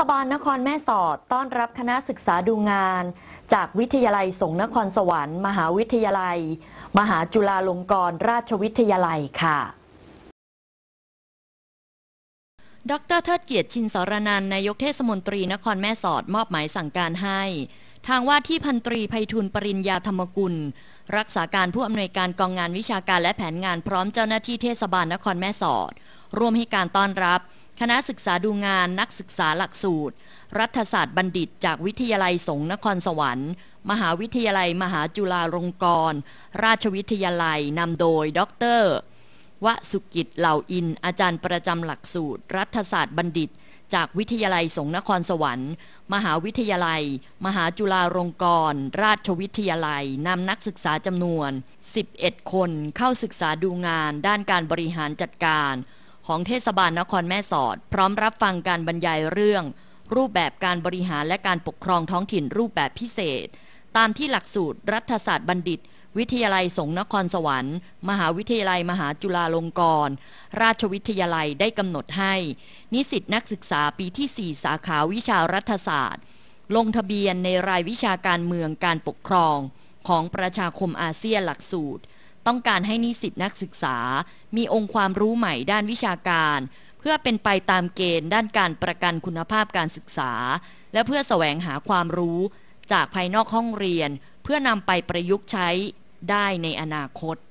บาลนครแม่สอดต้อนรับคณะศึกษาดูงานจากวิทยาลัยสงฆ์นครสวรรค์มหาวิทยาลัยมหาจุฬาลงกรณราชวิทยาลัยค่ะดร.เทิดเกียรติชินสรนันท์นายกเทศมนตรีนครแม่สอดมอบหมายสั่งการให้ทางว่าที่พันตรีไพฑูรย์ปริญญาธรรมกุลรักษาการผู้อำนวยการกองงานวิชาการและแผนงานพร้อมเจ้าหน้าที่เทศบาลนครแม่สอดร่วมให้การต้อนรับคณะศึกษาดูงานนักศึกษาหลักสูตรรัฐศาสตร์บัณฑิตจากวิทยาลัยสงฆ์นครสวรรค์มหาวิทยาลัยมหาจุฬาลงกรณราชวิทยาลัยนำโดยดร.วสุกิจเหล่าอินอาจารย์ประจำหลักสูตรรัฐศาสตร์บัณฑิตจากวิทยาลัยสงฆ์นครสวรรค์มหาวิทยาลัยมหาจุฬาลงกรณราชวิทยาลัยนำนักศึกษาจำนวน11 คนเข้าศึกษาดูงานด้านการบริหารจัดการของเทศบาลนครแม่สอดพร้อมรับฟังการบรรยายเรื่องรูปแบบการบริหารและการปกครองท้องถิ่นรูปแบบพิเศษตามที่หลักสูตรรัฐศาสตร์บัณฑิตวิทยาลัยสงฆ์นครสวรรค์มหาวิทยาลัยมหาจุฬาลงกรณราชวิทยาลัยได้กำหนดให้นิสิตนักศึกษาปีที่ 4 สาขาวิชารัฐศาสตร์ลงทะเบียนในรายวิชาการเมืองการปกครองของประชาคมอาเซียนหลักสูตรต้องการให้นิสิตนักศึกษามีองค์ความรู้ใหม่ด้านวิชาการเพื่อเป็นไปตามเกณฑ์ด้านการประกันคุณภาพการศึกษาและเพื่อแสวงหาความรู้จากภายนอกห้องเรียนเพื่อนำไปประยุกต์ใช้ได้ในอนาคต